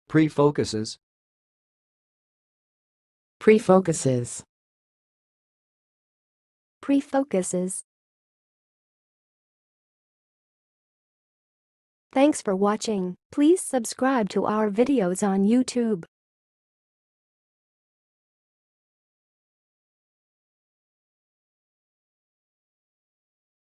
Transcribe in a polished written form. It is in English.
Prefocuses. Prefocuses. Prefocuses. Thanks for watching. Please subscribe to our videos on YouTube.